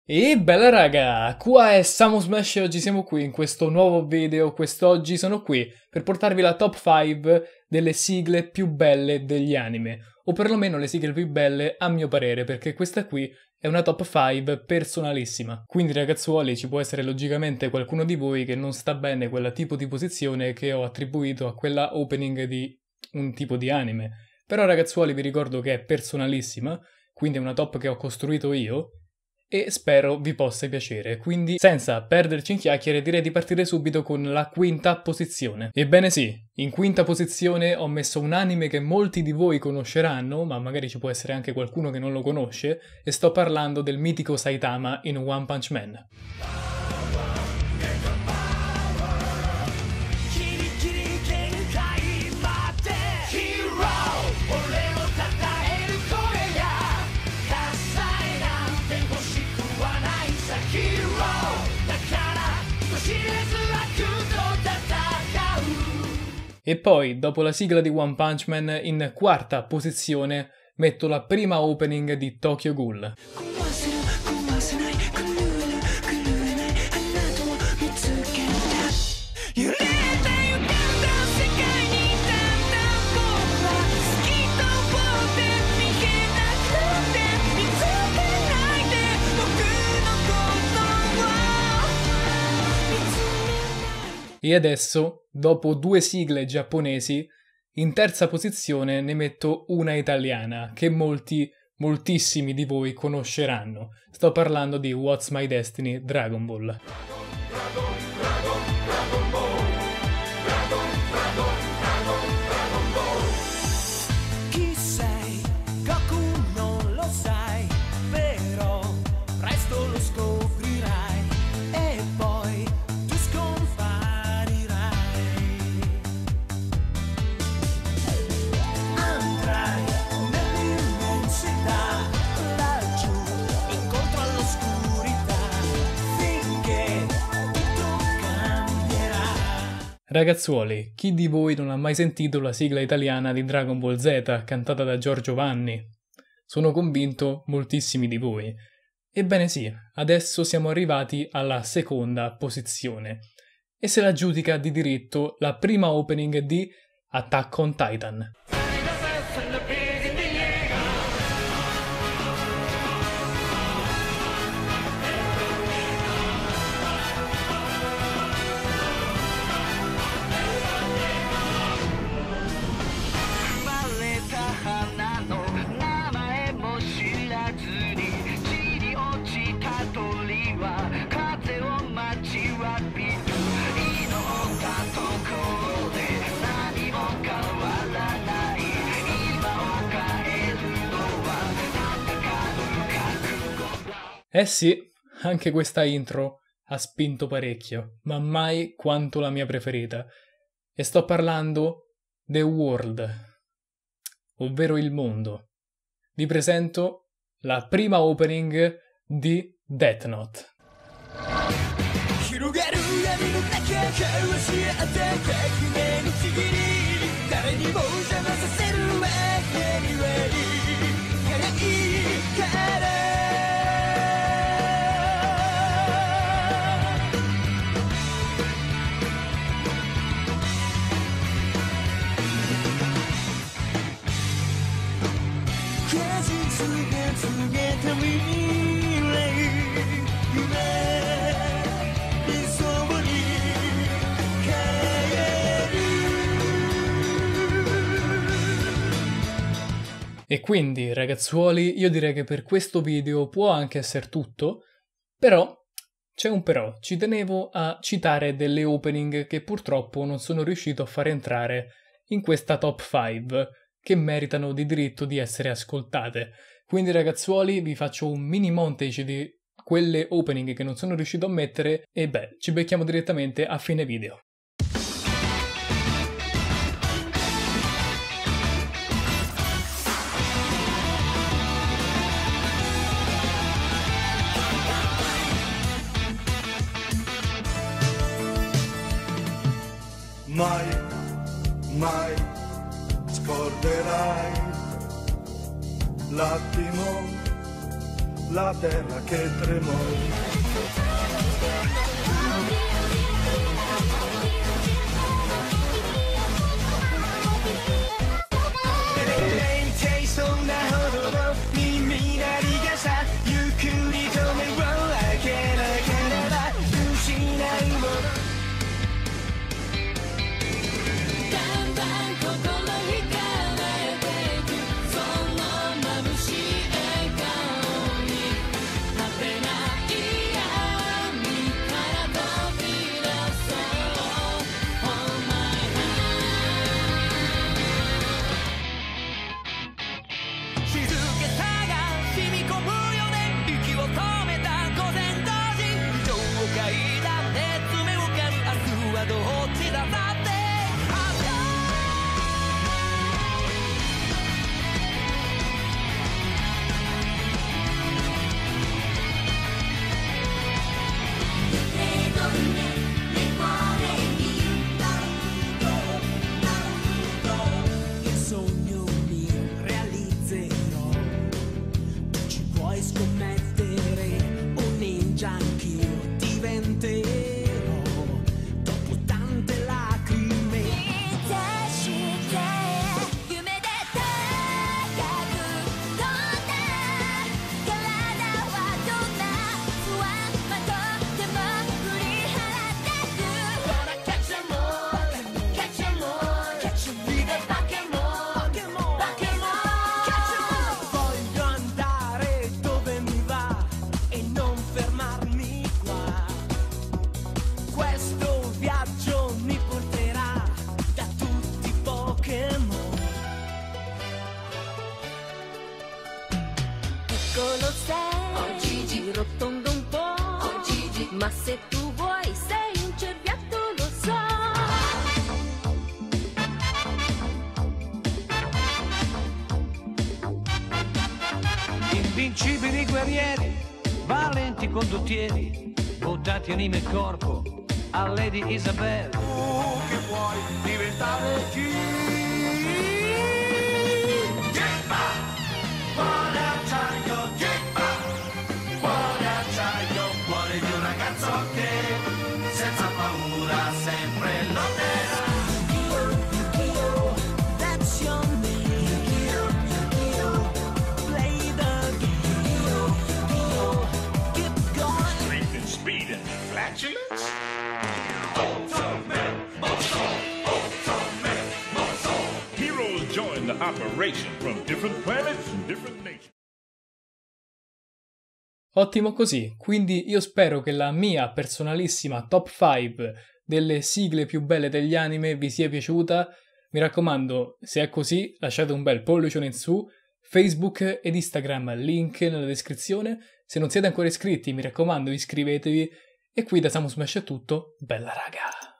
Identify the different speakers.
Speaker 1: E bella raga, qua è Samo Smash e oggi siamo qui in questo nuovo video. Quest'oggi sono qui per portarvi la top 5 delle sigle più belle degli anime, o perlomeno le sigle più belle a mio parere, perché questa qui è una top 5 personalissima. Quindi ragazzuoli, ci può essere logicamente qualcuno di voi che non sta bene quella tipo di posizione che ho attribuito a quella opening di un tipo di anime. Però ragazzuoli, vi ricordo che è personalissima, quindi è una top che ho costruito io e spero vi possa piacere, quindi senza perderci in chiacchiere direi di partire subito con la quinta posizione. Ebbene sì, in quinta posizione ho messo un anime che molti di voi conosceranno, ma magari ci può essere anche qualcuno che non lo conosce, e sto parlando del mitico Saitama in One Punch Man. E poi, dopo la sigla di One Punch Man, in quarta posizione metto la prima opening di Tokyo Ghoul. E adesso, dopo due sigle giapponesi, in terza posizione ne metto una italiana che moltissimi di voi conosceranno. Sto parlando di What's My Destiny Dragon Ball. Ragazzuoli, chi di voi non ha mai sentito la sigla italiana di Dragon Ball Z cantata da Giorgio Vanni? Sono convinto moltissimi di voi. Ebbene sì, adesso siamo arrivati alla seconda posizione e se la giudica di diritto la prima opening di Attack on Titan. Eh sì, anche questa intro ha spinto parecchio, ma mai quanto la mia preferita. E sto parlando The World, ovvero il mondo. Vi presento la prima opening di Death Note. E quindi, ragazzuoli, io direi che per questo video può anche essere tutto, però c'è un però. Ci tenevo a citare delle opening che purtroppo non sono riuscito a far entrare in questa top 5, che meritano di diritto di essere ascoltate. Quindi, ragazzuoli, vi faccio un mini montage di quelle opening che non sono riuscito a mettere e beh, ci becchiamo direttamente a fine video.
Speaker 2: Mai scorderai l'attimo la terra che tremò.
Speaker 3: Piccolo sei, Gigi, rotondo un po', Gigi, ma se tu vuoi sei un cerbiatto, lo so.
Speaker 4: Invincibili guerrieri, valenti condottieri, votati anima e corpo a Lady Isabel.
Speaker 2: Tu che vuoi diventare chi? Cuore acciaio, cuore acciaio, cuore di un ragazzo che senza paura sempre lotterà.
Speaker 3: That's your name. Play the game. Keep going.
Speaker 5: Strength and speed and flatulence? Heroes join the operation from different planets and different nations.
Speaker 1: Ottimo così, quindi io spero che la mia personalissima top 5 delle sigle più belle degli anime vi sia piaciuta. Mi raccomando, se è così lasciate un bel pollice in su, Facebook ed Instagram, link nella descrizione. Se non siete ancora iscritti, mi raccomando iscrivetevi. E qui da Samus Smash è tutto, bella raga!